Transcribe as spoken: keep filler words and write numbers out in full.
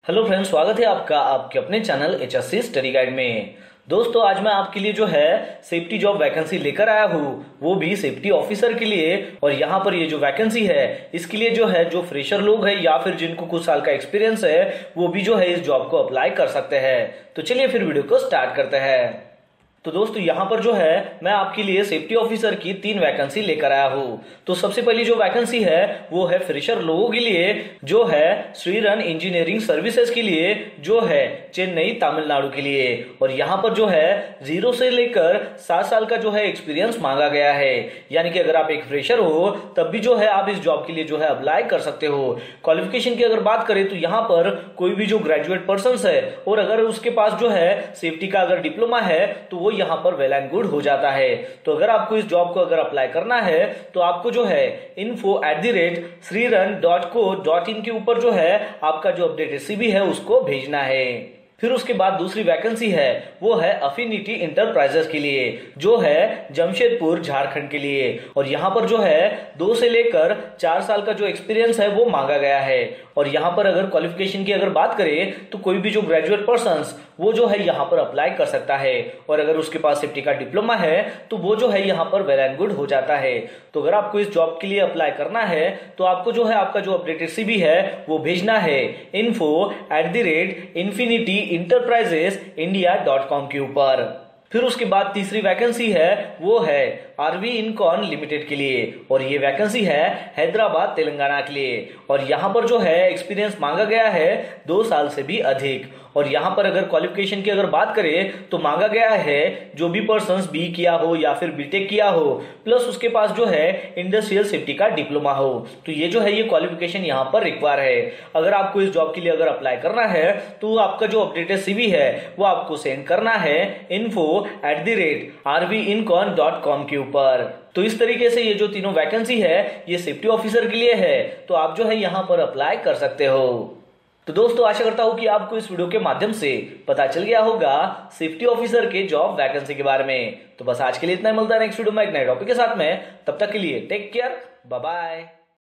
Hello friends, स्वागत है आपका आपके अपने channel H S C study guide में। दोस्तों, आज मैं आपके लिए जो है सेफ्टी जॉब वैकेंसी लेकर आया हूँ, वो भी सेफ्टी ऑफिसर के लिए। और यहाँ पर ये जो वैकेंसी है इसके लिए जो है जो फ्रेशर लोग हैं या फिर जिनको कुछ साल का एक्सपीरियंस है वो भी जो है इस जॉब को अप्लाई कर सकते हैं। तो चलिए फिर वीडियो को स्टार्ट करते हैं। तो दोस्तों, यहाँ पर जो है मैं आपके लिए सेफ्टी ऑफिसर की तीन वैकेंसी लेकर आया हूँ। तो सबसे पहली जो वैकेंसी है वो है फ्रेशर लोगों के लिए, जो है श्रीरन इंजीनियरिंग सर्विसेज के लिए, जो है चेन्नई तमिलनाडु के लिए। और यहाँ पर जो है जीरो से लेकर सात साल का जो है एक्सपीरियंस मांगा गया है। यानी कि अगर आप एक फ्रेशर हो तब भी जो है आप इस जॉब के लिए जो है अप्लाई कर सकते हो। क्वालिफिकेशन की अगर बात करें तो यहाँ पर कोई भी जो ग्रेजुएट पर्सन है और अगर उसके पास जो है सेफ्टी का अगर डिप्लोमा है तो वो यहाँ पर वेल एंड गुड हो जाता है। तो अगर आपको इस जॉब को अगर अप्लाई करना है तो आपको जो है info at the rate Shriran dot co dot in के ऊपर जो है आपका जो अपडेटेड सीवी है उसको भेजना है। फिर उसके बाद दूसरी वैकेंसी है वो है अफिनिटी इंटरप्राइजेस के लिए, जो है जमशेदपुर झारखंड के लिए। और यहाँ पर जो है दो से लेकर चार साल का जो एक्सपीरियंस है वो मांगा गया है। और यहाँ पर अगर क्वालिफिकेशन की अगर बात करें तो कोई भी जो ग्रेजुएट पर्सन वो जो है यहाँ पर अप्लाई कर सकता है। और अगर उसके पास सेफ्टी का डिप्लोमा है तो वो जो है यहाँ पर वेल एंड गुड हो जाता है। तो अगर आपको इस जॉब के लिए अप्लाई करना है तो आपको जो है आपका जो अपडेटेड सीवी है वो भेजना है info at the rate infinity enterprises India dot com के ऊपर। फिर उसके बाद तीसरी वैकेंसी है वो है आरवी इनकॉन लिमिटेड के लिए, और ये वैकेंसी है हैदराबाद तेलंगाना के लिए। और यहाँ पर जो है एक्सपीरियंस मांगा गया है दो साल से भी अधिक। और यहाँ पर अगर क्वालिफिकेशन की अगर बात करें तो मांगा गया है जो भी पर्सन्स बी किया हो या फिर बीटेक किया हो प्लस उसके पास जो है इंडस्ट्रियल सेफ्टी का डिप्लोमा हो। तो ये जो है ये क्वालिफिकेशन यहाँ पर रिक्वायर है। अगर आपको इस जॉब के लिए अगर अप्लाई करना है तो आपका जो अपडेटेड सीवी है वो आपको सेंड करना है info at the rate RV incon dot com के ऊपर। तो इस तरीके से ये जो तीनों वैकेंसी है ये सेफ्टी ऑफिसर के लिए है, तो आप जो है यहाँ पर अप्लाई कर सकते हो। तो दोस्तों, आशा करता हूं कि आपको इस वीडियो के माध्यम से पता चल गया होगा सेफ्टी ऑफिसर के जॉब वैकेंसी के बारे में। तो बस आज के लिए इतना ही, मिलता है नेक्स्ट वीडियो में एक नए टॉपिक के साथ में। तब तक के लिए टेक केयर, बाय बाय।